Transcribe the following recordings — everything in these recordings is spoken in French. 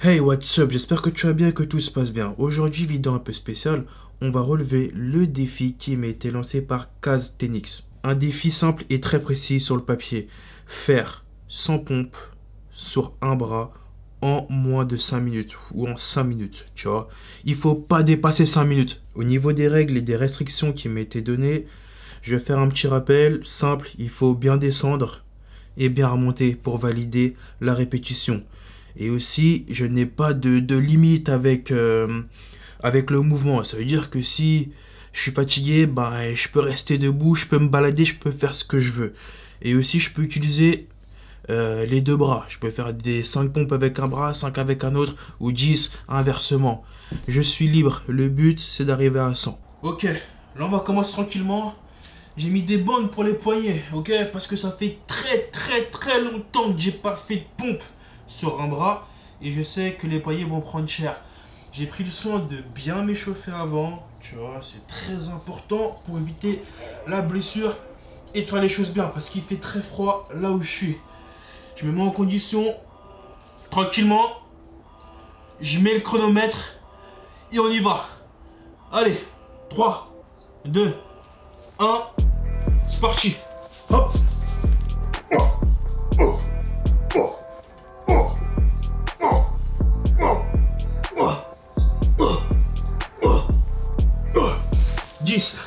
Hey, what's up? J'espère que tu vas bien et que tout se passe bien. Aujourd'hui, vidéo un peu spéciale, on va relever le défi qui m'a été lancé par Calisthenics. Un défi simple et très précis sur le papier. Faire 100 pompes sur un bras en moins de 5 minutes ou en 5 minutes, tu vois. Il faut pas dépasser 5 minutes. Au niveau des règles et des restrictions qui m'ont été données, je vais faire un petit rappel simple. Il faut bien descendre et bien remonter pour valider la répétition. Et aussi, je n'ai pas de limite avec le mouvement. Ça veut dire que si je suis fatigué, bah, je peux rester debout, je peux me balader, je peux faire ce que je veux. Et aussi, je peux utiliser les deux bras. Je peux faire des 5 pompes avec un bras, 5 avec un autre, ou 10 inversement. Je suis libre. Le but, c'est d'arriver à 100. Ok, là on va commencer tranquillement. J'ai mis des bandes pour les poignets, ok? Parce que ça fait très longtemps que j'ai pas fait de pompe sur un bras. Et je sais que les poignets vont prendre cher. J'ai pris le soin de bien m'échauffer avant. Tu vois, c'est très important pour éviter la blessure et de faire les choses bien. Parce qu'il fait très froid là où je suis. Je me mets en condition tranquillement. Je mets le chronomètre et on y va. Allez, 3, 2, 1. C'est parti. Hop. 10.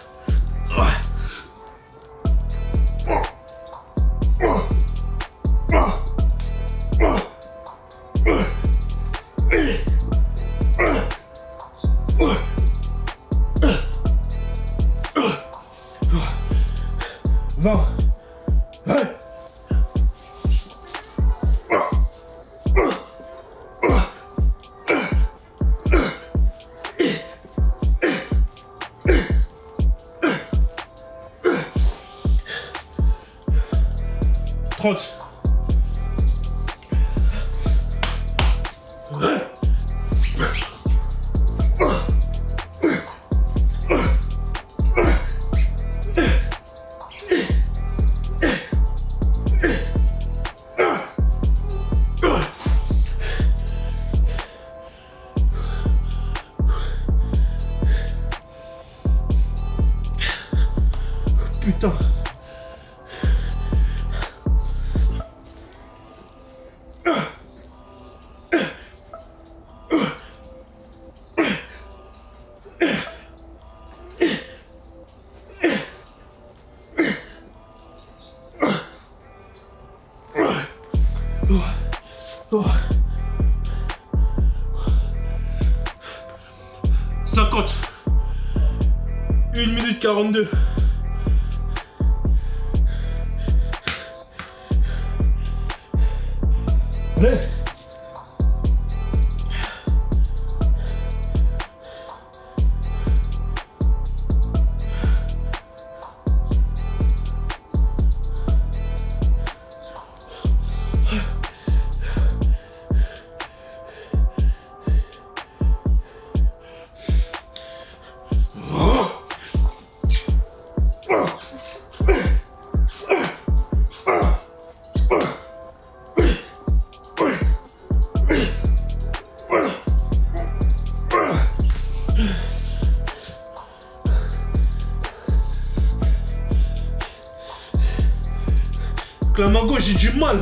20. 30. Putain. Oh. 50. 1 minute 42. Allez. La main gauche, j'ai du mal.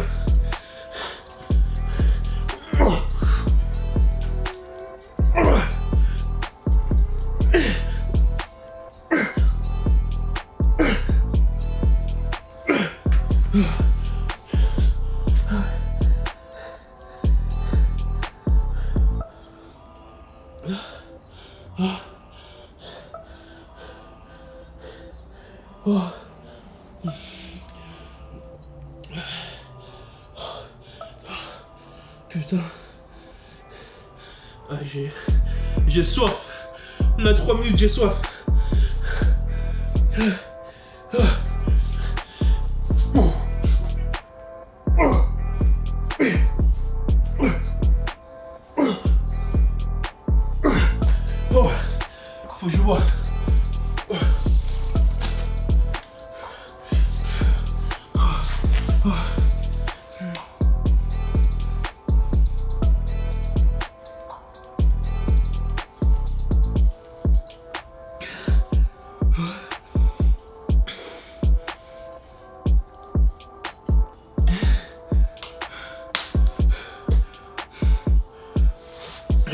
Putain. Ah, j'ai soif. On a 3 minutes, j'ai soif. Oh, faut que je bois.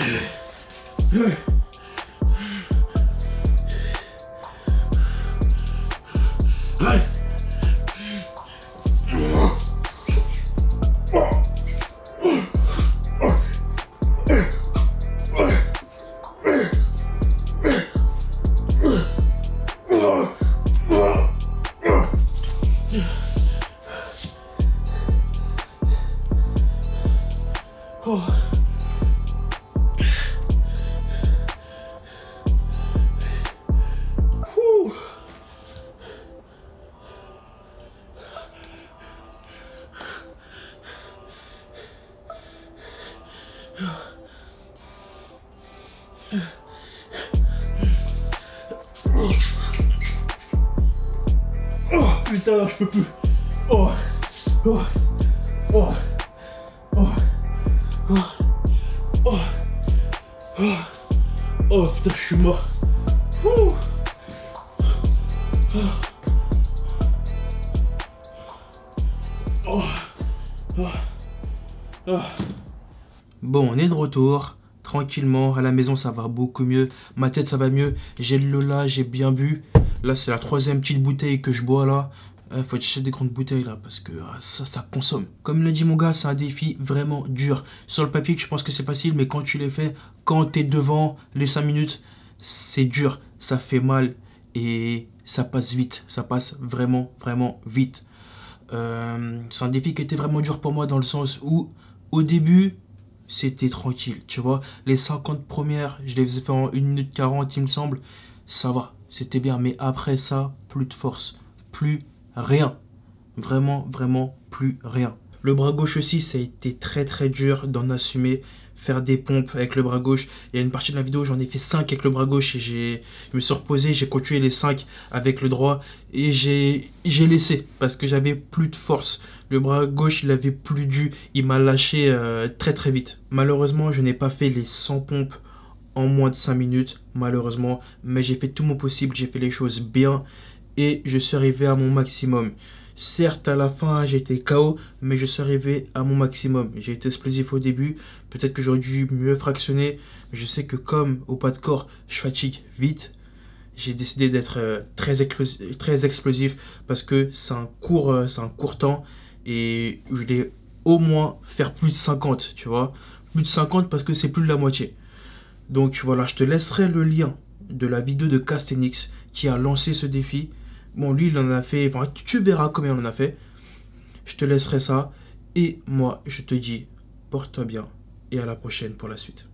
Putain, je peux plus. Oh, oh, oh, oh, oh, oh, oh, oh, putain, je suis mort. Ouh. Oh. Oh. Oh. Bon, on est de retour. Tranquillement, à la maison ça va beaucoup mieux. Ma tête ça va mieux. J'ai le Lola, j'ai bien bu. Là c'est la 3e petite bouteille que je bois là. Faut que j'achète des grandes bouteilles là parce que ça consomme. Comme l'a dit mon gars, c'est un défi vraiment dur. Sur le papier, je pense que c'est facile, mais quand tu les fais, quand t'es devant les 5 minutes, c'est dur. Ça fait mal et ça passe vite. Ça passe vraiment, vraiment vite. C'est un défi qui était vraiment dur pour moi dans le sens où au début, c'était tranquille, tu vois. Les 50 premières, je les faisais faire en 1 minute 40, il me semble. Ça va, c'était bien. Mais après ça, plus de force, plus rien. Vraiment, vraiment, plus rien. Le bras gauche aussi, ça a été très, très dur d'en assumer. Faire des pompes avec le bras gauche. Il y a une partie de la vidéo, j'en ai fait 5 avec le bras gauche et je me suis reposé, j'ai continué les 5 avec le droit et j'ai laissé parce que j'avais plus de force. Le bras gauche, il avait plus dû, il m'a lâché très très vite. Malheureusement, je n'ai pas fait les 100 pompes en moins de 5 minutes, malheureusement, mais j'ai fait tout mon possible, j'ai fait les choses bien et je suis arrivé à mon maximum. Certes, à la fin, j'étais KO, mais je suis arrivé à mon maximum. J'ai été explosif au début. Peut-être que j'aurais dû mieux fractionner. Je sais que comme au pas de corps, je fatigue vite. J'ai décidé d'être très explosif parce que c'est un court temps. Et je voulais au moins faire plus de 50, tu vois. Plus de 50 parce que c'est plus de la moitié. Donc voilà, je te laisserai le lien de la vidéo de Castenix qui a lancé ce défi. Bon, lui, il en a fait... Enfin, tu verras combien il en a fait. Je te laisserai ça. Et moi, je te dis, porte-toi bien. Et à la prochaine pour la suite.